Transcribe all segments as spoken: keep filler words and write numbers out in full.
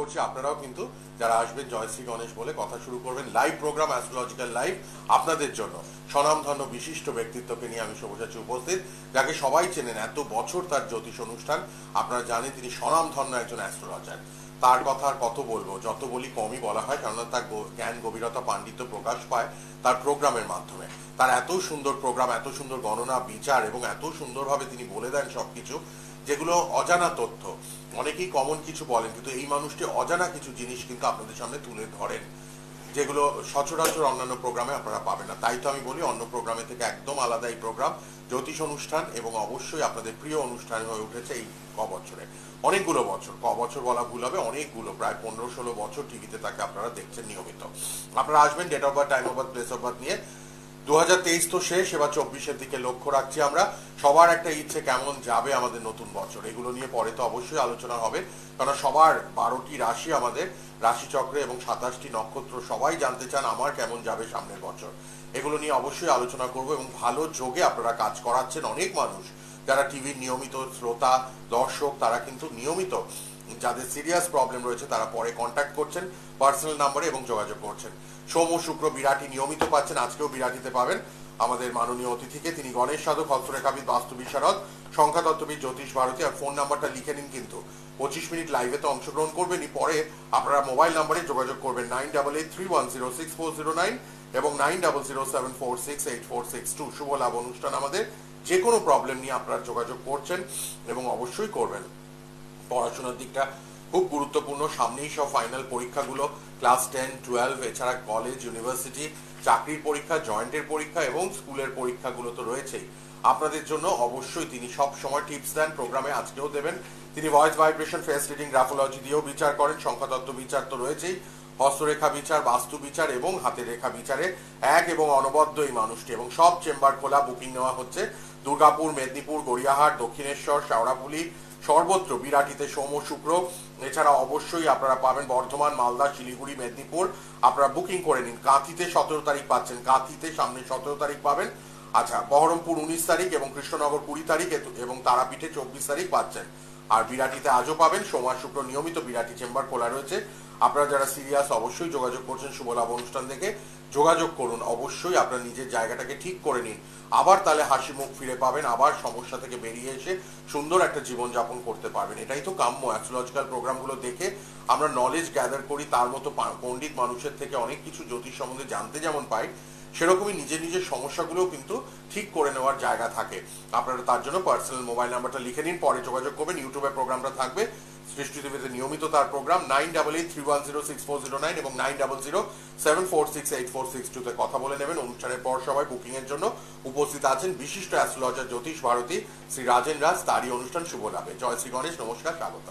করছি আপনারাও কিন্তু যারা আসবেন জয়শ্রী গণেশ বলে কথা শুরু করবেন। লাইভ প্রোগ্রাম অ্যাস্ট্রোলজিক্যাল লাইভ আপনাদের জন্য স্বনামধন্য বিশিষ্ট ব্যক্তিত্বকে নিয়ে আমি শুভ আছি উপস্থিত, যাকে সবাই চেনেন। এত বছর তার জ্যোতিষ অনুষ্ঠান, আপনারা জানেন তিনি স্বনামধন্য একজন অ্যাস্ট্রোলজার। তার কথা আর কত বলবো, যত বলি কমই বলা হয়, কেননা তার জ্ঞান গভীরতা পাণ্ডিত্য প্রকাশ পায় তার প্রোগ্রামের মাধ্যমে। তার এত সুন্দর প্রোগ্রাম, এত সুন্দর গণনা বিচার এবং এত সুন্দরভাবে তিনি বলে দেন সবকিছু, যেগুলো অজানা তথ্য। অনেকেই কমন কিছু বলেন, কিন্তু এই মানুষটি অজানা কিছু জিনিস কিন্তু আপনাদের সামনে তুলে ধরেন, যেগুলো সচরাচর অন্যান্য প্রোগ্রামে আপনারা পাবেন না। তাই তো আমি বলি অন্য প্রোগ্রামে থেকে একদম আলাদা এই প্রোগ্রাম, জ্যোতিষ অনুষ্ঠান, এবং অবশ্যই আপনাদের প্রিয় অনুষ্ঠান হয়ে উঠেছে এই ক বছরে। অনেকগুলো বছর, ক বছর বলা ভুল হবে, অনেকগুলো, প্রায় পনেরো ষোলো বছর টিভিতে তাকে আপনারা দেখছেন নিয়মিত। আপনারা আসবেন, date of birth, time of birth, place of birth নিয়ে। দু হাজার তেইশ তো শেষ, এবার চব্বিশের দিকে লক্ষ্য রাখছি আমরা। সবার একটা ইচ্ছে কেমন যাবে আমাদের নতুন বছর, এগুলো নিয়ে পরে তো অবশ্যই আলোচনা হবে, কারণ সবার বারোটি রাশি আমাদের রাশিচক্রে এবং সাতাশটি নক্ষত্র, সবাই জানতে চান আমার কেমন যাবে সামনের বছর। এগুলো নিয়ে অবশ্যই আলোচনা করব, এবং ভালো যোগে আপনারা কাজ করাচ্ছেন। অনেক মানুষ যারা টিভির নিয়মিত শ্রোতা দর্শক, তারা কিন্তু নিয়মিত, যাদের সিরিয়াস প্রবলেম রয়েছে তারা পরে কন্ট্যাক্ট করছেন পার্সোনাল নাম্বারে এবং যোগাযোগ করছেন। সোম ও শুক্র বিরাটি নিয়মিত পাচ্ছেন, আজকেও বিরাটিতে পাবেন আমাদের মাননীয় অতিথিকে। তিনি গণেশ সাধক, হস্তরেখাবিদ, বাস্তু বিশারদ, সংখ্যাতত্ত্ববিদ, জ্যোতিষ ভারতী। আর ফোন নাম্বারটা লিখে নিন, কিন্তু পঁচিশ মিনিট লাইভে তো অংশগ্রহণ করবেনই, পরে আপনারা মোবাইল নাম্বারে যোগাযোগ করবেন nine double eight three one zero six four zero nine এবং nine double zero seven four six eight four six two. শুভ লাভ অনুষ্ঠান আমাদের। যে কোনো প্রবলেম নিয়ে আপনারা যোগাযোগ করছেন এবং অবশ্যই করবেন। পড়াশোনার দিকটা খুব গুরুত্বপূর্ণ, সামনেই সব ফাইনাল পরীক্ষাগুলো, ক্লাস টেন টুয়েলভ, এছাড়া কলেজ ইউনিভার্সিটি, চাকরির পরীক্ষা, জয়েন্টের পরীক্ষা এবং স্কুলের পরীক্ষাগুলো তো রয়েছেই। আপনাদের জন্য অবশ্যই তিনি সব সময় টিপস দেন, প্রোগ্রামে আজকেও দেবেন। তিনি voice vibration, face reading, graphology দিয়েও বিচার করেন। সংখ্যাতত্ত্ব বিচার তো রয়েছেই, হস্তরেখা বিচার, বাস্তু বিচার এবং হাতের রেখা বিচারে এক এবং অনবদ্য এই মানুষটি। এবং সব চেম্বার খোলা, বুকিং নেওয়া হচ্ছে। দুর্গাপুর, মেদিনীপুর, গড়িয়াহাট, দক্ষিণেশ্বর, শেওড়াফুলি, সর্বত্র বিরাটিতে সোম ও শুক্র। এছাড়া অবশ্যই আপনারা পাবেন বর্ধমান, মালদা, শিলিগুড়ি, মেদিনীপুর। আপনারা বুকিং করে নিন। কাঁথিতে সতেরো তারিখ পাচ্ছেন, কাঁথিতে সামনে সতেরো তারিখ পাবেন। আচ্ছা, বহরমপুর উনিশ তারিখ এবং কৃষ্ণনগর কুড়ি তারিখ এবং তারাপীঠে চব্বিশ তারিখ পাচ্ছেন। আর বিরাটিতে আজও পাবেন। সোমবার শুক্র নিয়মিত বিরাটি চেম্বার খোলা রয়েছে। আপনারা যারা সিরিয়াস অবশ্যই যোগাযোগ করছেন শুভ লাভ অনুষ্ঠান থেকে, যোগাযোগ করুন। অবশ্যই আপনার নিজের জায়গাটাকে ঠিক করে নিন, আবার তাহলে হাসি মুখ ফিরে পাবেন, আবার সমস্যা থেকে বেরিয়ে এসে সুন্দর একটা জীবনযাপন করতে পারবেন। এটাই তো কাম্য। অ্যাস্ট্রোলজিক্যাল প্রোগ্রামগুলো দেখে আমরা নলেজ গ্যাদার করি, তার মতো পণ্ডিত মানুষের থেকে অনেক কিছু জ্যোতিষ সম্বন্ধে জানতে যেমন পাই, সেরকমই নিজের নিজের সমস্যাগুলোও কিন্তু ঠিক করে নেওয়ার জায়গা থাকে। আপনারা তার জন্য পার্সোনাল মোবাইল নাম্বারটা লিখে নিন, পরে যোগাযোগ করবেন। ইউটিউবে প্রোগ্রামটা থাকবে, সৃষ্টি টিভিতে নিয়মিত তার program. Nine double eight three one zero six four zero nine এবং nine double zero seven four six eight four six two তে কথা বলে নেবেন। অনুষ্ঠানের পর সবাই বুকিং এর জন্য উপস্থিত আছেন বিশিষ্ট অ্যাস্ট্রোলজার জ্যোতিষ ভারতী শ্রী রাজেন রাজ, তারই অনুষ্ঠান শুভ লাভে। জয় শ্রী গণেশ, নমস্কার, স্বাগত।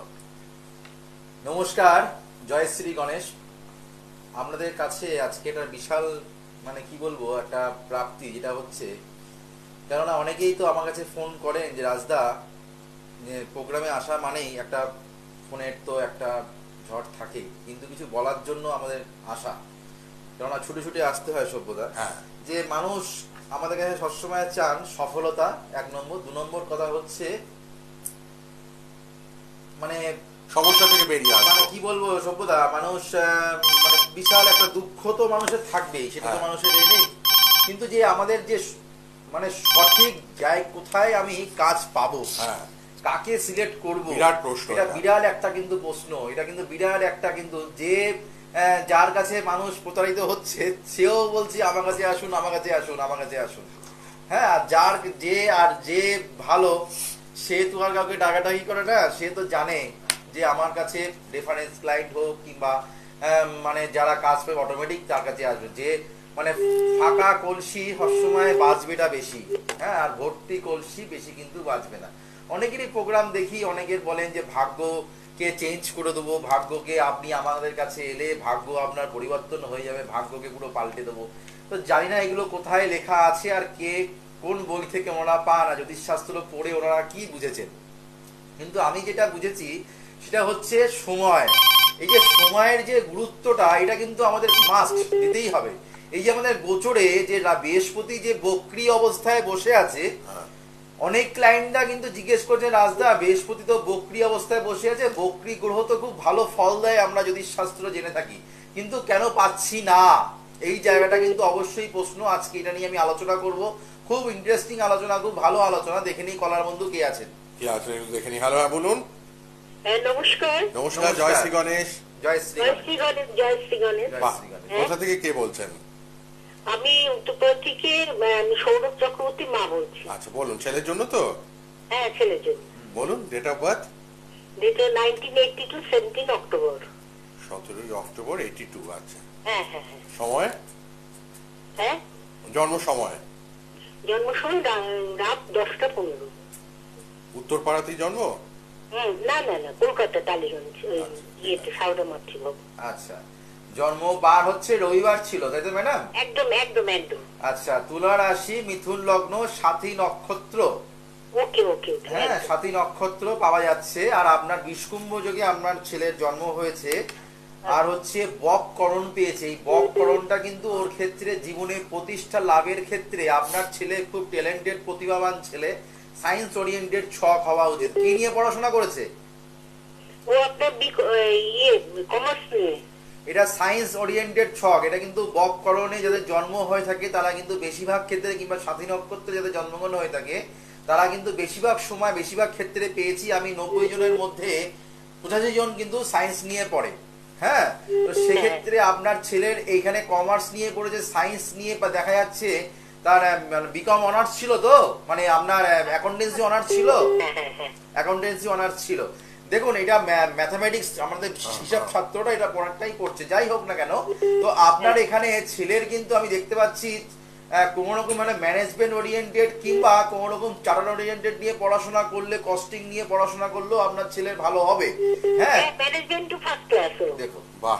নমস্কার, জয় শ্রী গণেশ। আপনাদের কাছে আজকে একটা বিশাল, মানে কি বলবো, একটা প্রাপ্তি যেটা হচ্ছে, কেননা অনেকেই তো আমার কাছে ফোন করেন যে রাজদা প্রোগ্রামে আসা মানেই একটা ফোনের তো একটা ঝড় থাকে, কিন্তু কিছু বলার জন্য আমাদের আসা, কেননা ছুটে ছুটে আসতে হয় সভ্যতা। যে মানুষ আমাদের কাছে সবসময় চান সফলতা, এক নম্বর। দু নম্বর কথা হচ্ছে মানে সমস্যা থেকে বেরিয়ে আসা, মানে কি বলবো সভ্যতা, মানুষ মানে বিশাল একটা দুঃখ তো মানুষের থাকবেই, সেটা তো মানুষের নেই, কিন্তু যে আমাদের যে মানে সঠিক জায়গা কোথায় আমি কাজ পাবো, কাকে সিলেক্ট করবো, বিরাট প্রশ্ন। এটা বিরাট একটা কিন্তু প্রশ্ন, এটা কিন্তু বিরাট একটা কিন্তু যে যার কাছে মানুষ প্রতারিত হচ্ছে সেও বলছে আমার কাছে আসুন, আমার কাছে আসুন, আমার কাছে আসুন। হ্যাঁ, আর যার যে আর যে ভালো সে তো আর কাউকে ডাকাডাকি করে না, সে তো জানে যে আমার কাছে রেফারেন্স ক্লায়েন্ট হোক কিংবা মানে যারা কাজ পাবে অটোমেটিক তার কাছে আসবে। যে মানে ফাঁকা কলসি সবসময় বাজবেটা বেশি, হ্যাঁ, আর ভর্তি কলসি বেশি কিন্তু বাজবে না। অনেকেরই প্রোগ্রাম দেখি, অনেকের বলেন যে ভাগ্যকে চেঞ্জ করে দেবো, ভাগ্যকে আপনি আমাদের কাছে এলে ভাগ্য আপনার পরিবর্তন হয়ে যাবে, ভাগ্যকে পুরো পাল্টে দেবো। তো জানি না এগুলো কোথায় লেখা আছে আর কে কোন বই থেকে ওনারা পান, আর জ্যোতিষশাস্ত্র পড়ে ওনারা কি বুঝেছেন। কিন্তু আমি যেটা বুঝেছি সেটা হচ্ছে সময়। এই যে সময়ের যে গুরুত্বটা, এটা কিন্তু আমাদের মাস্ট দিতেই হবে। এই যে আমাদের গোচরে যে বৃহস্পতি যে বক্রী অবস্থায় বসে আছে, অনেক ক্লায়েন্টরা কিন্তু জিজ্ঞেস করছে, রাজদা বৃহস্পতি তো বক্রি অবস্থায় বসে আছে, বক্রি গ্রহ তো খুব ভালো ফল দেয় আমরা যদি শাস্ত্র জেনে থাকি, কিন্তু কেন পাচ্ছি না? এই জায়গাটা কিন্তু অবশ্যই প্রশ্ন। আজকে এটা নিয়ে আমি আলোচনা করব, খুব ইন্টারেস্টিং আলোচনা, খুব ভালো আলোচনা। দেখে নিই কলার বন্ধু কে আছেন। কি আছেন দেখে নিই। হ্যালো, হ্যাঁ বলুন। নমস্কার। নমস্কার, জয় শ্রী গণেশ। জয় শ্রী গণেশ। জয় শ্রী গণেশ। কোথা থেকে কে বলছেন? আমি উত্তরপ্রদেশ থেকে সৌরভ চক্রবর্তী মা বলছি। আচ্ছা বলুন, ছেলের জন্য তো? হ্যাঁ, ছেলের জন্য। বলুন, date of birth? Date nineteen eighty two, seventeen October. সতেরোই অক্টোবর এইটি টু। আচ্ছা, হ্যাঁ হ্যাঁ হ্যাঁ। সময়? হ্যাঁ, জন্ম সময়? জন্ম সময় রাত দশটা পনেরো। উত্তরপাড়াতেই জন্ম? হুম, না না না, কলকাতা টালিগঞ্জ, ইয়েতে সাউদা মাতৃভবন। আচ্ছা, জন্ম বার হচ্ছে রবিবার ছিল, তাই তো ম্যাডাম? একদম একদম একদম। আচ্ছা, তুলা রাশি, মিথুন লগ্ন, সাথী নক্ষত্র। ওকে ওকে। হ্যাঁ, সাথী নক্ষত্র পাওয়া যাচ্ছে। আর আপনার বিষকুম্ভ যোগে আপনার ছেলের জন্ম হয়েছে, আর হচ্ছে বককরণ পেয়েছে। এই বককরণটা কিন্তু ওর ক্ষেত্রে জীবনে প্রতিষ্ঠা লাভের ক্ষেত্রে আপনার ছেলে খুব ট্যালেন্টেড, প্রতিভাবান ছেলে, সায়েন্স ওরিয়েন্টেড ছক হওয়া উচিত। কি নিয়ে পড়াশোনা করেছে ও? আপনার ইয়ে কমার্স নিয়ে। এটা সায়েন্স ওরিয়েন্টেড ছক। এটা কিন্তু বককরণে যাদের জন্ম হয়ে থাকে তারা কিন্তু বেশিরভাগ ক্ষেত্রে, কিংবা সাথী নক্ষত্রে যাদের জন্মগ্রহণ হয়ে থাকে তারা কিন্তু বেশিরভাগ সময়, বেশিরভাগ ক্ষেত্রে পেয়েছি আমি নব্বই জনের মধ্যে পঁচাশি জন কিন্তু সায়েন্স নিয়ে পড়ে। হ্যাঁ, তো সেক্ষেত্রে আপনার ছেলের এইখানে কমার্স নিয়ে পড়েছে, সায়েন্স নিয়ে দেখা যাচ্ছে তার বিকম অনার্স ছিল, তো মানে আপনার অ্যাকাউন্টেন্সি অনার্স ছিল, অ্যাকাউন্টেন্সি অনার্স ছিল। দেখুন, এটা ম্যাথামেটিক্স, আমাদের হিসাব ছাত্রটা এটা পড়াটাই করছে। যাই হোক না কেন, তো আপনার এখানে ছেলের কিন্তু আমি দেখতে পাচ্ছি কোন রকম মানে ম্যানেজমেন্ট ওরিয়েন্টেড কিংবা কোন রকম চার্টার্ড ওরিয়েন্টেড নিয়ে পড়াশোনা করলে, কস্টিং নিয়ে পড়াশোনা করলেও আপনার ছেলের ভালো হবে। হ্যাঁ, ম্যানেজমেন্ট টু ফার্স্ট ক্লাস। দেখো, বাহ,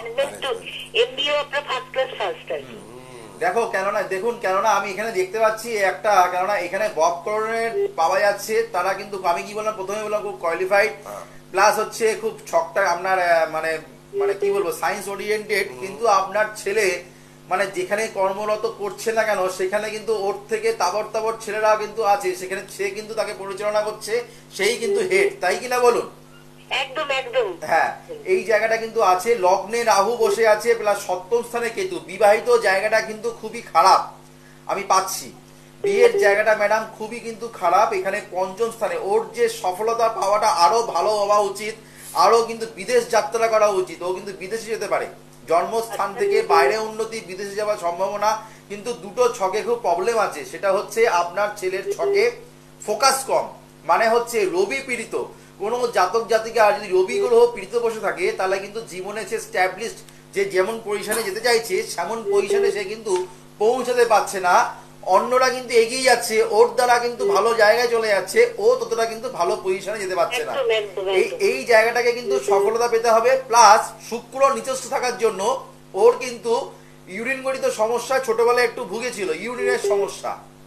এমবিএ আপনার ফার্স্ট ক্লাস ফার্স্ট আছে। দেখো, কেননা দেখুন, কেননা আমি এখানে দেখতে পাচ্ছি একটা, কেননা এখানে বককরণের পাওয়া যাচ্ছে, তারা কিন্তু আমি কি বললাম প্রথমে বললাম খুব কোয়ালিফাইড, প্লাস হচ্ছে খুব ছকটা আপনার মানে মানে কি বলবো সায়েন্স ওরিয়েন্টেড। কিন্তু আপনার ছেলে মানে যেখানে কর্মরত করছে না কেন সেখানে কিন্তু ওর থেকে তাবর তাবর ছেলেরা কিন্তু আছে, সেখানে সে কিন্তু তাকে পরিচালনা করছে, সেই কিন্তু হেড, তাই কিনা বলুন? একদম একদম। হ্যাঁ, এই জায়গাটা কিন্তু আছে। লগ্নে রাহু বসে আছে, প্লাস সপ্তম স্থানে কেতু। বিবাহিত জায়গাটা কিন্তু খুবই খারাপ আমি পাচ্ছি। বিয়ের জায়গাটা ম্যাডাম খুবই কিন্তু খারাপ। এখানে পঞ্চম স্থানে ওর যে সফলতা পাওয়াটা আরো ভালো হওয়া উচিত, আরো কিন্তু বিদেশ যাত্রা করা উচিত। ও কিন্তু বিদেশে যেতে পারে, জন্মস্থান থেকে বাইরে উন্নতি, বিদেশে যাওয়ার সম্ভাবনা। কিন্তু দুটো ছকে খুব প্রবলেম আছে, সেটা হচ্ছে আপনার ছেলের ছকে ফোকাস কম, মানে হচ্ছে রবি পীড়িত। কোনো জাতক জাতিকা যদি রবি গ্রহ পীড়িত বসে থাকে তাহলে কিন্তু জীবনে সে স্ট্যাবলিশড, যে যেমন পজিশনে যেতে চাইছে সেমন পজিশনে সে কিন্তু পৌঁছাতে পারছে না। অন্যরা কিন্তু এগিয়ে যাচ্ছে, ওর দ্বারা কিন্তু ভালো জায়গায় চলে যাচ্ছে, ও ততটা কিন্তু ভালো পজিশনে যেতে পারছে না। এই এই জায়গাটাকে কিন্তু সফলতা পেতে হবে। প্লাস শুক্র নিচস্থ থাকার জন্য ওর কিন্তু ইউরিন গঠিত সমস্যা ছোটবেলায় একটু ভুগেছিল, ইউরিনের সমস্যা।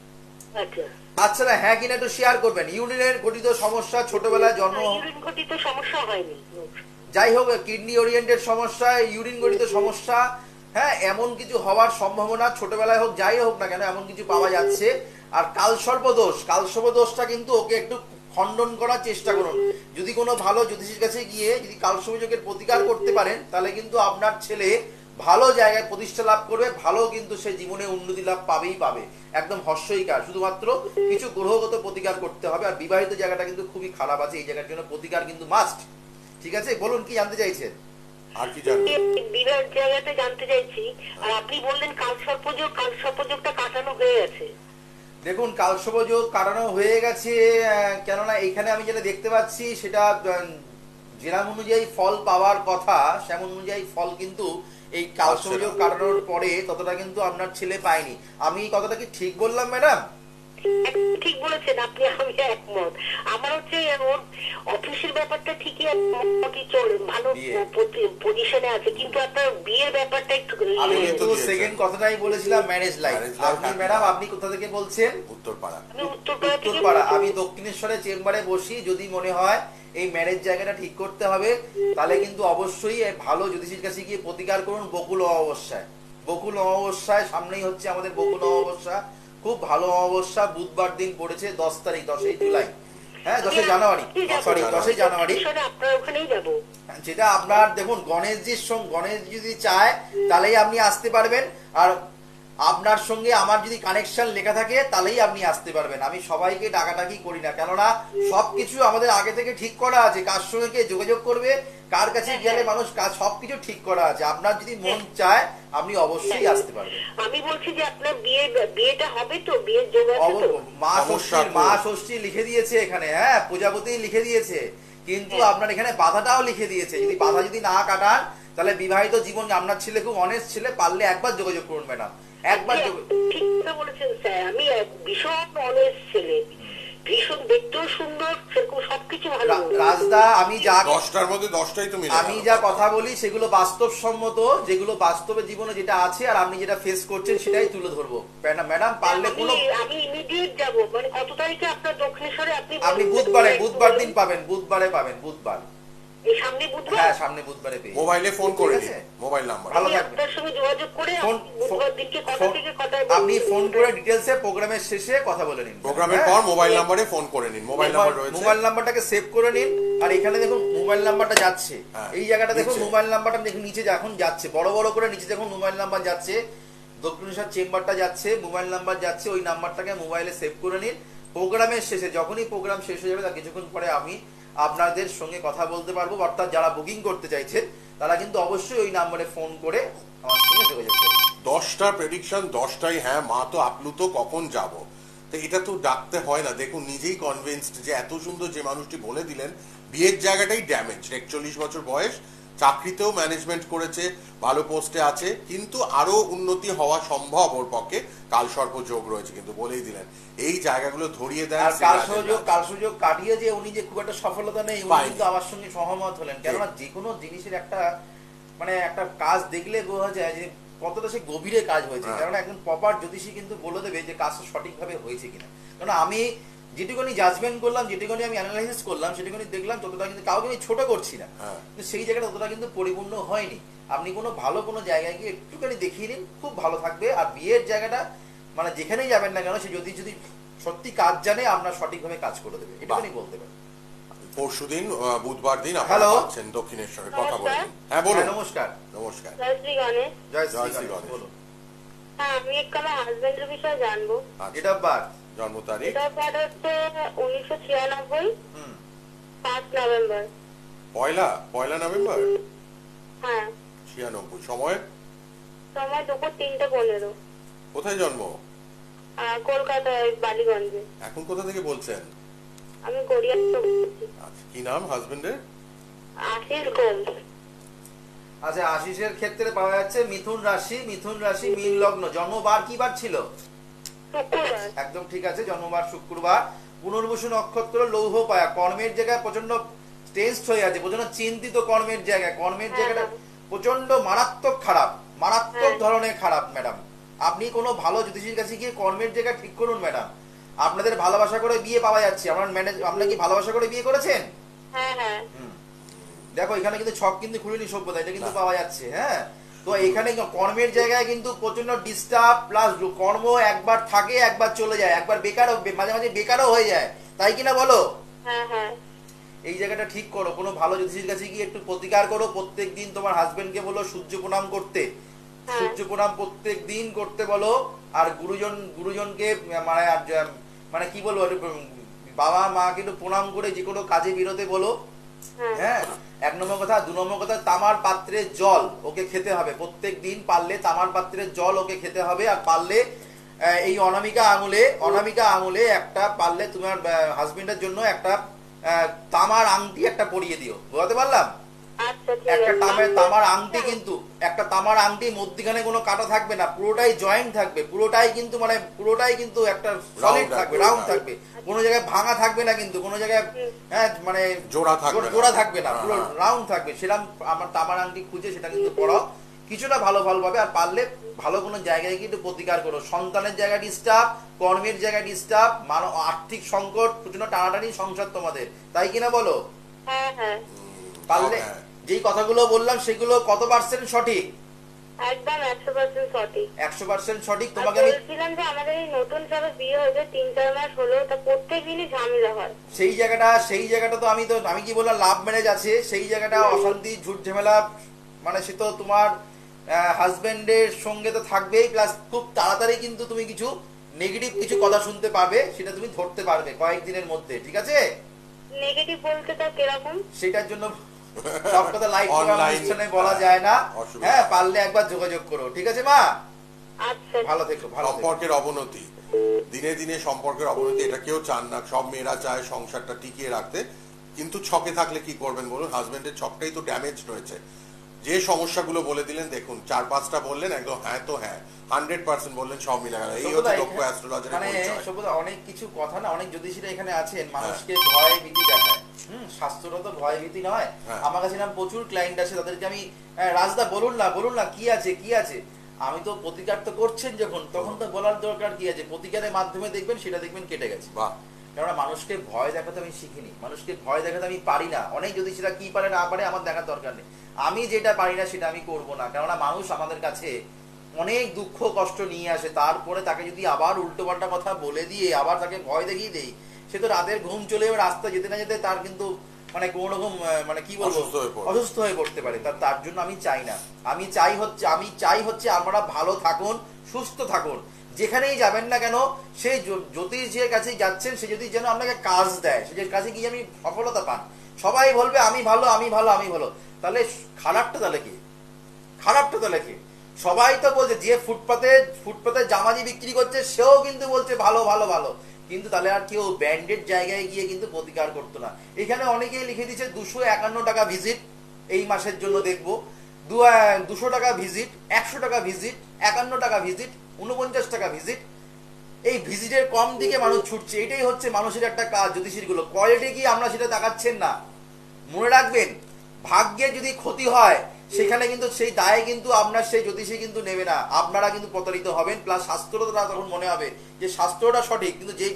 আচ্ছা না, হ্যাঁ কিনা একটু শেয়ার করবেন। ইউরিনের গঠিত সমস্যা ছোটবেলায় জন্ম, ইউরিন গঠিত সমস্যা হয়নি, যাই হোক কিডনি ওরিয়েন্টেড সমস্যা, ইউরিন গঠিত সমস্যা, হ্যাঁ এমন কিছু হওয়ার সম্ভাবনা ছোটবেলায় হোক, যাই হোক না কেন এমন কিছু পাওয়া যাচ্ছে। আর কালসর্প দোষ, কালসর্প দোষটা কিন্তু ওকে একটু খণ্ডন করার চেষ্টা করুন। যদি কোনো ভালো জ্যোতিষীর কাছে গিয়ে যদি কালসর্প যোগের প্রতিকার করতে পারেন তাহলে কিন্তু আপনার ছেলে ভালো জায়গায় প্রতিষ্ঠা লাভ করবে, ভালো কিন্তু সে জীবনে উন্নতি লাভ পাবেই পাবে, একদম হর্ষইকার। শুধুমাত্র কিছু গ্রহগত প্রতিকার করতে হবে। আর বিবাহিত জায়গাটা কিন্তু খুবই খারাপ আছে, এই জায়গার জন্য প্রতিকার কিন্তু মাস্ট। ঠিক আছে, বলুন কি জানতে চাইছেন? আর কি জানবেন? বিবাহ জায়গাতে জানতে চাইছি। আর আপনি বললেন কালসর্পযোগ, কালসর্পযোগটা কাটানো হয়ে গেছে। দেখুন, কালসর্পযোগ কাটানো হয়ে গেছে, কেননা এখানে আমি যেটা দেখতে পাচ্ছি সেটা যেরকম অনুযায়ী ফল পাওয়ার কথা সেমন অনুযায়ী ফল কিন্তু এই কালসর্পযোগ কাটানোর পরে ততটা কিন্তু আপনার ছেলে পায়নি। আমি কথাটা কি ঠিক বললাম ম্যাডাম? ঠিক বলেছেন আপনি, আমি একমত। আমার হচ্ছে ওর অফিসের ব্যাপারটা ঠিকই চলে, ভালো পজিশনে আছে, কিন্তু আপনার বিয়ের ব্যাপারটা একটু। আমি তো সেকেন্ড কথাটাই বলেছিলাম, ম্যারেজ লাইফ। আপনি ম্যাডাম আপনি কোথা থেকে বলছেন? উত্তরপাড়া। আমি উত্তরপাড়া থেকে। উত্তরপাড়া। আমি দক্ষিণেশ্বরে চেম্বারে বসি। যদি মনে হয় এই ম্যারেজ জায়গাটা ঠিক করতে হবে তাহলে কিন্তু অবশ্যই ভালো জ্যোতিষীর কাছে গিয়ে প্রতিকার করুন। বকুল অমাবস্যায়, বকুল অমাবস্যায় সামনেই হচ্ছে আমাদের বকুল অমাবস্যা, খুব ভালো অমাবস্যা বুধবার দিন পড়েছে দশ তারিখ দশই জুলাই, হ্যাঁ দশই জানুয়ারি, সরি দশই জানুয়ারি। যেটা আপনার দেখুন গণেশজির সঙ্গে, গণেশ যদি চায় তাহলেই আপনি আসতে পারবেন, আর আপনার সঙ্গে আমার যদি কানেকশন লেখা থাকে তাহলেই আপনি আসতে পারবেন। আমি সবাইকে ডাকাডাকি করি না, কেননা সবকিছু আমাদের আগে থেকে ঠিক করা আছে, কার সঙ্গে কে যোগাযোগ করবে, কার কাছে গেলে মানুষ কাজ, সবকিছু ঠিক করা আছে। আপনার যদি মন চায় আপনি অবশ্যই আসতে পারবেন। আমি বলছি যে আপনার বিয়ে বিয়েটা হবে তো, বিয়ের যোগ আছে তো? মা ষষ্ঠী, মা ষষ্ঠী লিখে দিয়েছে এখানে, হ্যাঁ প্রজাপতি লিখে দিয়েছে, কিন্তু আপনার এখানে বাধাটাও লিখে দিয়েছে। যদি বাধা যদি না কাটান তাহলে বিবাহিত জীবন, আপনার ছেলে খুব অনেস্ট ছেলে, পারলে একবার যোগাযোগ করুন ম্যাডাম, একবার। ঠিক কথা বলেছেন স্যার, আমি ভীষণ অনেস্ট ছেলে, ভীষণ দেখতেও সুন্দর, সেরকম সবকিছু ভালো। রাজদা আমি যা দশটার মধ্যে দশটাই তুমি, আমি যা কথা বলি সেগুলো বাস্তবসম্মত, যেগুলো বাস্তবে জীবনে যেটা আছে আর আপনি যেটা ফেস করছেন সেটাই তুলে ধরবো ম্যাডাম। পারলে কোনো, আমি ইমিডিয়েট যাব, মানে কত তারিখে আপনার দক্ষিণেশ্বরে? আপনি আপনি বুধবারে, বুধবার দিন পাবেন, বুধবারে পাবেন, বুধবার, এই সামনে বুধবার, হ্যাঁ সামনে বুধবারে পেয়ে মোবাইলে ফোন করে দিন, মোবাইল নাম্বার, ভালো থাকবেন। আপনার সঙ্গে যোগাযোগ করে বুধবার দিনকে কথা থেকে কথা আপনি ফোন করে ডিটেইলসে প্রোগ্রামের শেষে কথা বলে নিন, প্রোগ্রামের পর মোবাইল নম্বরে ফোন করে নিন, মোবাইল নাম্বার রয়েছে, মোবাইল নাম্বারটাকে সেভ করে নিন। আর এখানে দেখুন মোবাইল নাম্বারটা যাচ্ছে, এই জায়গাটা দেখুন মোবাইল নাম্বারটা দেখুন নিচে এখন যাচ্ছে, বড় বড় করে নিচে দেখুন মোবাইল নাম্বার যাচ্ছে, দক্ষিণেশ্বর চেম্বারটা যাচ্ছে, মোবাইল নাম্বার যাচ্ছে, ওই নাম্বারটাকে মোবাইলে সেভ করে নিন। প্রোগ্রামের শেষে, যখনই প্রোগ্রাম শেষ হয়ে যাবে তার কিছুক্ষণ পরে আমি আপনাদের সঙ্গে কথা বলতে পারবো, অর্থাৎ যারা বুকিং করতে চাইছেন তারা কিন্তু অবশ্যই ওই নাম্বারে ফোন করে আমার সঙ্গে যোগাযোগ করবেন। দশটা প্রেডিকশন, দশটাই হ্যাঁ, মা তো আপ্লুত কখন যাব, তো এটা তো ডাকতে হয় না। দেখুন নিজেই কনভিন্সড যে এত সুন্দর যে মানুষটি বলে দিলেন, বিয়ের জায়গাটাই ড্যামেজ, একচল্লিশ বছর বয়স, চাকরিতেও ম্যানেজমেন্ট করেছে, ভালো পোস্টে আছে, কিন্তু আরো উন্নতি হওয়া সম্ভব ওর পক্ষে, কালসর্প যোগ রয়েছে, কিন্তু বলেই দিলেন এই জায়গাগুলো ধরিয়ে দেন। আর কালসর্প, কালসর্প কাটিয়ে যে উনি যে খুব একটা সফলতা নেই, উনি কিন্তু আমার সঙ্গে সহমত হলেন, কেননা যে কোনো জিনিসের একটা মানে একটা কাজ দেখলে বোঝা যায় যে কতটা সে গভীরে কাজ হয়েছে, কারণ একজন প্রপার জ্যোতিষী কিন্তু বলে দেবে যে কাজটা সঠিকভাবে হয়েছে কিনা। কারণ আমি যেটুকুনি জাজমেন্ট করলাম, যেটুকুনি আমি অ্যানালাইসিস করলাম, সেটুকুনি দেখলাম, ততটা কিন্তু কাউকে আমি ছোট করছি না, কিন্তু সেই জায়গাটা ততটা কিন্তু পরিপূর্ণ হয়নি। আপনি কোনো ভালো কোনো জায়গায় গিয়ে একটুখানি দেখিয়ে নিন, খুব ভালো থাকবে। আর বিয়ের জায়গাটা মানে যেখানেই যাবেন না কেন, সে যদি যদি সত্যি কাজ জানে আপনার সঠিকভাবে কাজ করে দেবে, এটুকুনি বলতে পারেন। পরশুদিন বুধবার দিন আপনারা আছেন দক্ষিণেশ্বরে, কথা বলবেন। হ্যাঁ বলুন। নমস্কার। নমস্কার। জয় শ্রী গণেশ। জয় শ্রী গণেশ। বলুন। হ্যাঁ, আমি একটু আমার হাজবেন্ডের বিষয়ে জানবো। এটা বার্থ, জন্ম তারিখ? এটা বার্থ হচ্ছে উনিশশো ছিয়ানব্বই, পাঁচ নভেম্বর। পয়লা পয়লা নভেম্বর? হ্যাঁ। ছিয়ানব্বই। সময়? সময় দুপুর তিনটে পনেরো। কোথায় জন্ম? কলকাতায়, বালিগঞ্জে। এখন কোথা থেকে বলছেন? আমি গড়িয়া থেকে বলছি। আচ্ছা, কি নাম হাজবেন্ডের? আশিস ঘোষ। আচ্ছা, আশিসের ক্ষেত্রে পাওয়া যাচ্ছে মিথুন রাশি, মিথুন রাশি মীন লগ্ন, জন্মবার কি বার ছিল? শুক্রবার। একদম ঠিক আছে, জন্মবার শুক্রবার, পুনর্বসু নক্ষত্র, লৌহ পায়া, কর্মের জায়গায় প্রচন্ড টেনসড হয়ে আছে, প্রচন্ড চিন্তিত কর্মের জায়গায়, কর্মের জায়গাটা প্রচন্ড মারাত্মক খারাপ, মারাত্মক ধরনের খারাপ ম্যাডাম। আপনি কোনো ভালো জ্যোতিষীর কাছে গিয়ে কর্মের জায়গা ঠিক করুন ম্যাডাম। আপনাদের ভালোবাসা করে বিয়ে পাওয়া যাচ্ছে, আপনার ম্যানেজ, আপনারা কি ভালোবাসা করে বিয়ে করেছেন? হ্যাঁ হ্যাঁ। দেখো এখানে কিন্তু ছক কিন্তু খুলিনি সভ্যতা, এটা কিন্তু পাওয়া যাচ্ছে। হ্যাঁ, তো এখানে কর্মের জায়গায় কিন্তু প্রচন্ড ডিস্টার্ব, প্লাস কর্ম একবার থাকে একবার চলে যায়, একবার বেকারও, মাঝে মাঝে বেকারও হয়ে যায়, তাই কিনা বলো? হ্যাঁ হ্যাঁ। এই জায়গাটা ঠিক করো, কোনো ভালো জ্যোতিষীর কাছে গিয়ে একটু প্রতিকার করো, প্রত্যেক দিন তোমার হাজবেন্ডকে বলো সূর্য প্রণাম করতে, সূর্য প্রণাম প্রত্যেক দিন করতে বলো। আর গুরুজন, গুরুজনকে মানে মানে কি বলবো, বাবা মা কিন্তু প্রণাম করে যে কোনো কাজে বেরোতে বলো। হ্যাঁ, এক নম্বর কথা। দু নম্বর কথা, তামার পাত্রের জল ওকে খেতে হবে প্রত্যেক দিন, পারলে তামার পাত্রের জল ওকে খেতে হবে। আর পারলে এই অনামিকা আঙুলে, অনামিকা আঙুলে একটা, পারলে তোমার হাজবেন্ডের জন্য একটা তামার আংটি একটা পরিয়ে দিও, বুঝতে পারলাম? একটা তামের তামার আংটি, কিন্তু একটা তামার আংটি মধ্যখানে কোনো কাটা থাকবে না, পুরোটাই জয়েন্ট থাকবে, পুরোটাই কিন্তু মানে পুরোটাই কিন্তু একটা সলিড থাকবে, রাউন্ড থাকবে, কোনো জায়গায় ভাঙা থাকবে না, কিন্তু কোনো জায়গায় হ্যাঁ মানে জোড়া থাকবে, জোড়া থাকবে না, পুরো রাউন্ড থাকবে। সেরকম আমার তামার আংটি খুঁজে সেটা কিন্তু পড়াও, কিছুটা ভালো ভালো পাবে। আর পারলে ভালো কোনো জায়গায় কিন্তু প্রতিকার করো, সন্তানের জায়গায় ডিস্টার্ব, কর্মের জায়গায় ডিস্টার্ব, মানব আর্থিক সংকট, প্রচন্ড টানাটানি সংসার তোমাদের, তাই কিনা বলো? হ্যাঁ হ্যাঁ। পারলে যেই কথাগুলো বললাম সেগুলো কত পার্সেন্ট সঠিক? একদম একশো পার্সেন্ট সঠিক। একশো পার্সেন্ট সঠিক। তোমাকে আমি বলছিলাম যে আমাদের এই নতুন সবে বিয়ে হয়েছে তিন চার মাস হলো, তা প্রত্যেকদিনই ঝামেলা হয়। সেই জায়গাটা সেই জায়গাটা তো আমি তো আমি কি বললাম লাভ ম্যারেজ আছে, সেই জায়গাটা অশান্তি ঝুট ঝামেলা, মানে সে তো তোমার হাজবেন্ডের সঙ্গে তো থাকবেই, প্লাস খুব তাড়াতাড়ি কিন্তু তুমি কিছু নেগেটিভ কিছু কথা শুনতে পাবে, সেটা তুমি ধরতে পারবে কয়েকদিনের মধ্যে, ঠিক আছে? নেগেটিভ বলতে তো কিরকম? সেটার জন্য সব কথা লাইভ অনুষ্ঠানে বলা যায় না। হ্যাঁ, পারলে একবার যোগাযোগ করো, ঠিক আছে মা? আচ্ছা, ভালো থেকো। ভালো সম্পর্কের অবনতি, দিনে দিনে সম্পর্কের অবনতি, এটা কেউ চান না। সব মেয়েরা চায় সংসারটা টিকিয়ে রাখতে, কিন্তু ছকে থাকলে কি করবেন বলুন? হাজবেন্ডের ছকটাই তো ড্যামেজ রয়েছে। যে সমস্যাগুলো বলে দিলেন, দেখুন চার পাঁচটা বললেন একদম হ্যাঁ তো হ্যাঁ, হান্ড্রেড পার্সেন্ট বললেন, সব মিলে গেল। এই হচ্ছে দক্ষ অ্যাস্ট্রোলজারের পরিচয়। সবুজ অনেক কিছু কথা না, অনেক জ্যোতিষীরা এখানে আছেন মানুষকে ভয় ভীতি দেখায়। হুম, শাস্ত্রটা তো ভয় ভীতি নয়। আমার কাছে না প্রচুর ক্লায়েন্ট আছে, তাদেরকে আমি রাজদা বলুন না বলুন না কি আছে কি আছে, আমি তো প্রতিকার তো করছেন যখন, তখন তো বলার দরকার কি আছে? প্রতিকারের মাধ্যমে দেখবেন সেটা দেখবেন কেটে গেছে। বাহ। কেননা মানুষকে ভয় দেখাতে আমি শিখিনি, মানুষকে ভয় দেখাতে আমি পারি না। অনেক জ্যোতিষীরা কি পারে না পারে আমার দেখার দরকার নেই, আমি যেটা পারি না সেটা আমি করব না। কেননা মানুষ আমাদের কাছে অনেক দুঃখ কষ্ট নিয়ে আসে, তারপরে তাকে যদি আবার উল্টো পাল্টা কথা বলে দিয়ে আবার তাকে ভয় দেখিয়ে দেই, সে তো রাতের ঘুম চলে রাস্তা যেতে না যেতে তার কিন্তু মানে কোন রকম মানে কি বলবো অসুস্থ হয়ে পড়তে পারে। তার তার জন্য আমি চাই না। আমি চাই হচ্ছে আমি চাই হচ্ছে আমরা ভালো থাকুন, সুস্থ থাকুন। যেখানেই যাবেন না কেন, সেই জ্যোতিষের কাছে যাচ্ছেন, সে যদি যেন আপনাকে কাজ দেয়, সে কাজে গিয়ে আমি সফলতা পান। সবাই বলবে আমি ভালো আমি ভালো আমি ভালো, তাহলে খারাপটা তাহলে কি? খারাপটা তাহলে কি? সবাই তো বলছে, যে ফুটপাতে ফুটপাতে জামাজি বিক্রি করছে সেও কিন্তু বলছে ভালো ভালো ভালো, কিন্তু তাহলে আর কেউ ব্র্যান্ডেড জায়গায় গিয়ে কিন্তু প্রতিকার করতো না। এখানে অনেকেই লিখে দিচ্ছে দুশো একান্ন টাকা ভিজিট এই মাসের জন্য দেখবো, দুশো টাকা ভিজিট, একশো টাকা ভিজিট, একান্ন টাকা ভিজিট, উনপঞ্চাশ টাকা ভিজিট। এই ভিজিটের কম দিকে মানুষ ছুটছে, এটাই হচ্ছে মানুষের একটা কাজ। জ্যোতিষীর গুলো কোয়ালিটি কি আমরা সেটা দেখাচ্ছেন না। মনে রাখবেন, ভাগ্যে যদি ক্ষতি হয় সেখানে কিন্তু সেই দায় কিন্তু আপনার সেই জ্যোতিষী কিন্তু নেবে না, আপনারা কিন্তু প্রতারিত হবেন। প্লাস শাস্ত্রটা তখন মনে হবে যে শাস্ত্রটা সঠিক, কিন্তু যেই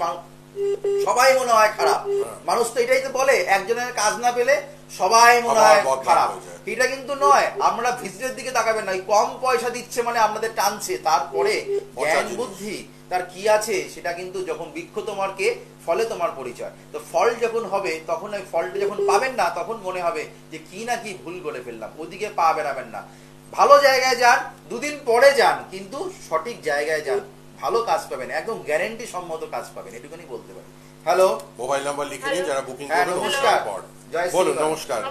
সবাই মনে হয় খারাপ। মানুষ তো এটাই তো বলে, একজনের কাজ না পেলে সবাই মনে হয় খারাপ, এটা কিন্তু নয়। আপনারা ভিজিটের দিকে তাকাবেন না, কম পয়সা দিচ্ছে মানে আপনাদের টানছে, তারপরে জ্ঞান বুদ্ধি তার কি আছে সেটা কিন্তু যখন বৃক্ষ তোমার কে, ফলে তোমার পরিচয়। তো ফল যখন হবে তখন ওই ফলটা যখন পাবেন না, তখন মনে হবে যে কি না কি ভুল করে ফেললাম। ওদিকে পা বেরাবেন না, ভালো জায়গায় যান, দুদিন পরে যান, কিন্তু সঠিক জায়গায় যান, ভালো কাজ পাবেন, একদম গ্যারান্টি সম্মত কাজ পাবেন, এটুকুনি বলতে পারি। হ্যালো, মোবাইল নাম্বার লিখে নিন যারা বুকিং করবেন। নমস্কার, জয় বলুন। নমস্কার,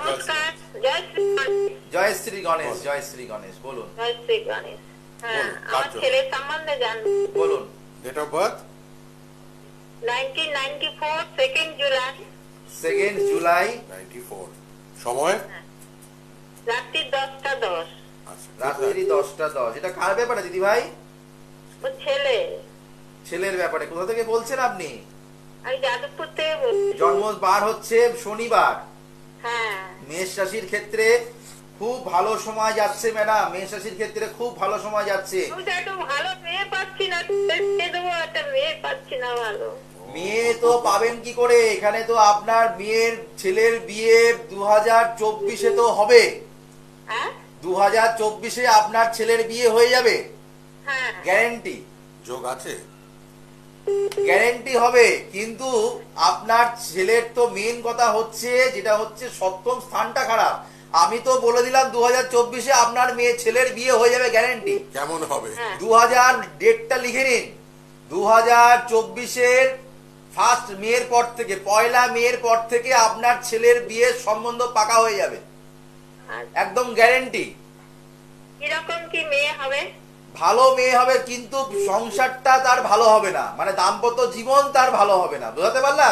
জয় শ্রী গণেশ, জয় শ্রী গণেশ, বলুন। জয় শ্রী গণেশ। হ্যাঁ, আমার ছেলের সম্বন্ধে জানবো। বলুন। Date of birth nineteen ninety four second July. Second July ninety four. সময় রাত্রি দশটা দশ। রাত্রি দশটা দশ। এটা কার ব্যাপারে দিদি ভাই? ছেলে। ছেলের ব্যাপারে। কোথা থেকে বলছেন আপনি? আমি যাদবপুর থেকে বলছি। জন্ম বার হচ্ছে শনিবার। হ্যাঁ। মেষ রাশির ক্ষেত্রে খুব ভালো সময় যাচ্ছে ম্যাডাম, মেষ রাশির ক্ষেত্রে খুব ভালো সময় যাচ্ছে। ভালো মেয়ে পাচ্ছি না, একটা মেয়ে পাচ্ছি না ভালো। মেয়ে তো পাবেন কি করে? এখানে তো আপনার মেয়ের ছেলের বিয়ে দু হাজার চব্বিশে তো হবে। দু হাজার চব্বিশে আপনার ছেলের বিয়ে হয়ে যাবে, গ্যারেন্টি। যোগ আছে, গ্যারেন্টি হবে। কিন্তু আপনার ছেলের তো মেন কথা হচ্ছে যেটা হচ্ছে সপ্তম স্থানটা খারাপ। আমি তো বলে দিলাম দু হাজার চব্বিশে আপনার মেয়ে ছেলের বিয়ে হয়ে যাবে, গ্যারেন্টি। কেমন হবে? দু হাজার ডেটটা লিখে নিন। দু হাজার চব্বিশের ফার্স্ট মেয়ের পর থেকে, পয়লা মেয়ের পর থেকে আপনার ছেলের বিয়ের সম্বন্ধ পাকা হয়ে যাবে, একদম গ্যারেন্টি। কিরকম কি মেয়ে হবে? ভালো মেয়ে হবে, কিন্তু সংসারটা তার ভালো হবে না, মানে দাম্পত্য জীবন তার ভালো হবে না। বুঝাতে পারলাম?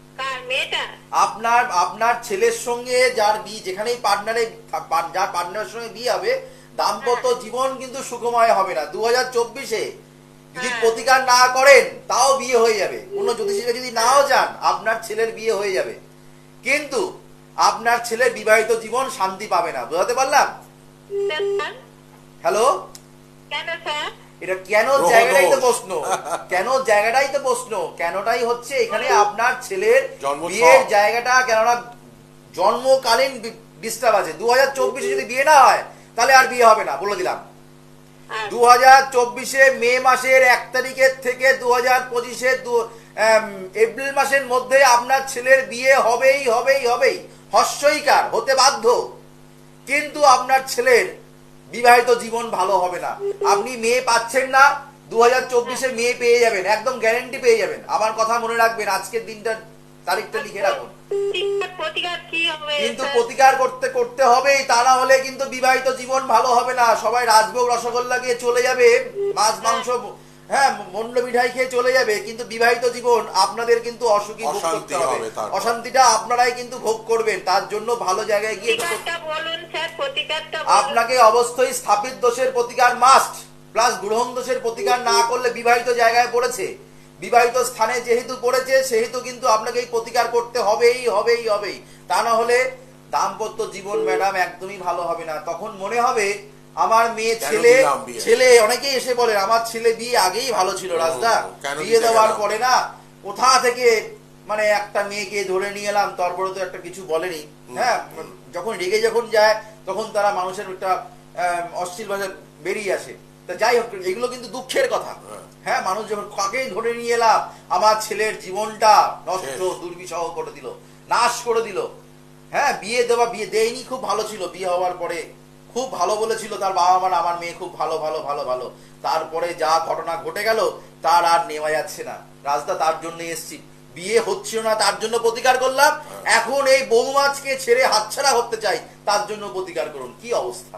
আপনার আপনার ছেলের সঙ্গে যার বিয়ে, যেখানেই পার্টনারে যার পার্টনারের সঙ্গে বিয়ে হবে, দাম্পত্য জীবন কিন্তু সুখময় হবে না। দু হাজার চব্বিশে যদি প্রতিকার না করেন তাও বিয়ে হয়ে যাবে। কোনো জ্যোতিষীকে যদি নাও যান, আপনার ছেলের বিয়ে হয়ে যাবে, কিন্তু আপনার ছেলের বিবাহিত জীবন শান্তি পাবে না। বুঝাতে পারলাম? হ্যালো, এটা কেন জায়গাটাই তো প্রশ্ন, কেন জায়গাটাই তো প্রশ্ন, কেনটাই হচ্ছে এখানে আপনার ছেলের বিয়ের জায়গাটা, কেননা জন্মকালীন ডিস্টার্ব আছে। দু হাজার চব্বিশে যদি বিয়ে না হয় তাহলে আর বিয়ে হবে না, বলে দিলাম। দু হাজার চব্বিশে মে মাসের এক তারিখের থেকে দু হাজার পঁচিশে এপ্রিল মাসের মধ্যে আপনার ছেলের বিয়ে হবেই হবেই হবেই হস্যইকার হতে বাধ্য। কিন্তু আপনার ছেলের বিবাহিত জীবন ভালো হবে না। আপনি মেয়ে পাচ্ছেন না, দু হাজার চব্বিশে মেয়ে পেয়ে যাবেন, একদম গ্যারেন্টি পেয়ে যাবেন। আমার কথা মনে রাখবেন, আজকের দিনটা তারিখটা লিখে রাখুন। কিন্তু প্রতিকার করতে করতে হবেই, তা না হলে কিন্তু বিবাহিত জীবন ভালো হবে না। সবাই রাজভোগ রসগোল্লা গিয়ে চলে যাবে, মাছ মাংস হ্যাঁ মন্ড মিঠাই খেয়ে চলে যাবে, কিন্তু বিবাহিত জীবন আপনাদের কিন্তু অসুখী ভোগ করতে হবে। অশান্তিটা আপনারাই কিন্তু ভোগ করবেন। তার জন্য ভালো জায়গায় গিয়ে আপনাকে অবশ্যই স্থাপিত দোষের প্রতিকার মাস্ট, প্লাস গ্রহণ দোষের প্রতিকার না করলে, বিবাহিত জায়গায় পড়েছে, বিবাহিত স্থানে যেহেতু পড়েছে সেহেতু কিন্তু আপনাকে এই প্রতিকার করতে হবেই হবেই হবেই। তা না হলে দাম্পত্য জীবন ম্যাডাম একদমই ভালো হবে না। তখন মনে হবে আমার মেয়ে ছেলে ছেলে অনেকেই এসে বলে আমার ছেলে বিয়ে আগেই ভালো ছিল, রাজদা বিয়ে দেওয়ার পরে না কোথা থেকে মানে একটা মেয়েকে ধরে নিয়ে এলাম, তারপরে তো একটা কিছু বলেনি। হ্যাঁ, যখন রেগে যখন যায় তখন তারা মানুষের একটা অশ্লীল ভাষা বেরিয়ে আসে। তা যাই হোক, এগুলো কিন্তু দুঃখের কথা। হ্যাঁ, মানুষ যখন কাকেই ধরে নিয়ে এলাম, আমার ছেলের জীবনটা নষ্ট দুর্বিষহ করে দিল, নাশ করে দিল। হ্যাঁ, বিয়ে দেওয়া বিয়ে দেয়নি, খুব ভালো ছিল, বিয়ে হওয়ার পরে খুব ভালো বলেছিল তার বাবা মা, আমার মেয়ে খুব ভালো ভালো ভালো ভালো। তারপরে যা ঘটনা ঘটে গেল তার আর নেওয়া যাচ্ছে না। রাজদা তার জন্য এসছি, বিয়ে হচ্ছিল না তার জন্য প্রতিকার করলাম। এখন এই বৌমাছকে ছেড়ে হাতছাড়া করতে চাই, তার জন্য প্রতিকার করুন। কি অবস্থা,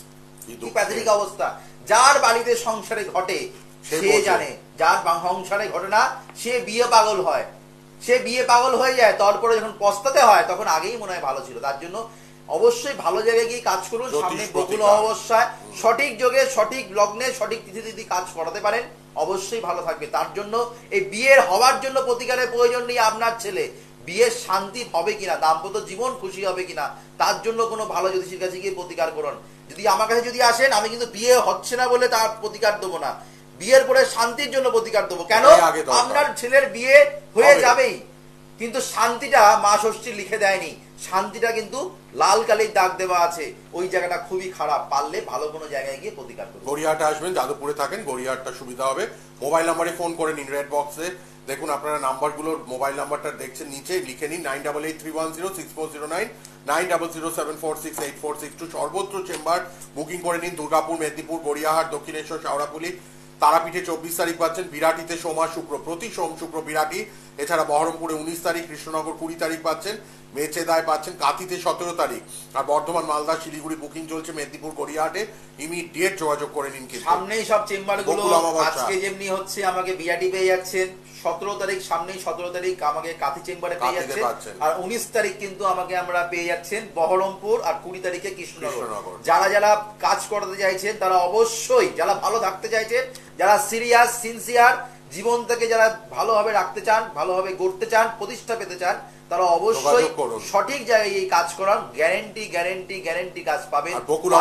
কি প্যাথেটিক অবস্থা। যার বাড়িতে সংসারে ঘটে সে জানে, যার সংসারে ঘটে না সে বিয়ে পাগল হয়, সে বিয়ে পাগল হয়ে যায়। তারপরে যখন পস্তাতে হয় তখন আগেই মনে হয় ভালো ছিল। তার জন্য অবশ্যই ভালো জায়গায় গিয়ে কাজ করুন। সামনে বকুল অমাবস্যায় সঠিক যোগে সঠিক লগ্নে সঠিক তিথি যদি কাজ করাতে পারেন অবশ্যই ভালো থাকবে। তার জন্য এই বিয়ের হওয়ার জন্য প্রতিকারের প্রয়োজন নেই। আপনার ছেলে বিয়ের শান্তি হবে কিনা, দাম্পত্য জীবন খুশি হবে কিনা, তার জন্য কোনো ভালো জ্যোতিষীর কাছে গিয়ে প্রতিকার করুন। যদি আমার কাছে যদি আসেন, আমি কিন্তু বিয়ে হচ্ছে না বলে তার প্রতিকার দেবো না, বিয়ের পরে শান্তির জন্য প্রতিকার দেবো। কেন? আপনার ছেলের বিয়ে হয়ে যাবেই, কিন্তু শান্তিটা মা ষষ্ঠী লিখে দেয়নি, শান্তিটা কিন্তু লাল কালির দাগ দেওয়া আছে। ওই জায়গাটা খুবই খারাপ। পারলে ভালো কোনো জায়গায় গিয়ে প্রতিকার করুন। গড়িয়াহাটে আসবেন, যাদবপুরে থাকেন, গড়িয়াহাটটা সুবিধা হবে। মোবাইল নাম্বারে ফোন করে নিন, রেড বক্সে দেখুন আপনারা নাম্বারগুলোর, মোবাইল নাম্বারটা দেখছেন নিচে, লিখে নিন nine double eight three one zero six four zero nine, nine double zero seven four six eight four six two. সর্বত্র চেম্বার বুকিং করে নিন। দুর্গাপুর, মেদিনীপুর, গড়িয়াহাট, দক্ষিণেশ্বর, শাওড়াপুলি, তারাপীঠে চব্বিশ তারিখ পাচ্ছেন, বিরাটিতে সোমা শুক্র, প্রতি সোম শুক্র বিরাটি। এছাড়া বহরমপুরে উনিশ তারিখ, কৃষ্ণনগর কুড়ি তারিখ পাচ্ছেন, মেচেদায় পাচ্ছেন, কাঁথিতে সতেরো তারিখ, আর বর্ধমান, মালদা, শিলিগুড়ি বুকিং চলছে। মেদিনীপুর, গড়িয়াহাটে ইমিডিয়েট যোগাযোগ করে নিন। সামনেই সব চেম্বারগুলো আজকে যেমনি হচ্ছে আমাকে বিরাটি পেয়ে যাচ্ছেন, সতেরো তারিখ সামনেই, সতেরো তারিখ আমাকে কাঁথি চেম্বারে পেয়ে যাচ্ছেন, আর উনিশ তারিখ কিন্তু আমাকে আমরা পেয়ে যাচ্ছেন বহরমপুর, আর কুড়ি তারিখে কৃষ্ণনগর। যারা যারা কাজ করতে চাইছেন তারা অবশ্যই, যারা ভালো থাকতে চাইছেন, যারা সিরিয়াস সিনসিয়ার জীবনটাকে যারা ভালোভাবে রাখতে চান, ভালোভাবে গড়তে চান, প্রতিষ্ঠা পেতে চান, তারা অবশ্যই সঠিক জায়গায় এই কাজ করার গ্যারেন্টি গ্যারেন্টি গ্যারেন্টি কাজ পাবেন।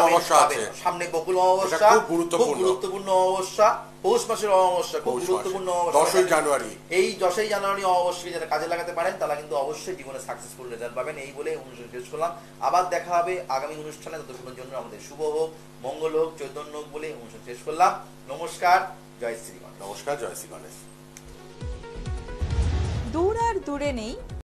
সামনে বকুল অমাবস্যা, খুব গুরুত্বপূর্ণ অমাবস্যা, পৌষ মাসের অমাবস্যা, খুব গুরুত্বপূর্ণ দশই জানুয়ারি। এই দশই জানুয়ারি অমাবস্যাকে যারা কাজে লাগাতে পারেন তারা কিন্তু অবশ্যই জীবনে সাকসেসফুল রেজাল্ট পাবেন। এই বলে অনুষ্ঠান শেষ করলাম। আবার দেখা হবে আগামী অনুষ্ঠানে। ততক্ষণের জন্য আমাদের শুভ হোক, মঙ্গল হোক, চৈতন্য হোক বলে অনুষ্ঠান শেষ করলাম। নমস্কার, জয় শ্রী গণেশ। নমস্কার, জয় শ্রী গণেশ। দূর আর দূরে নেই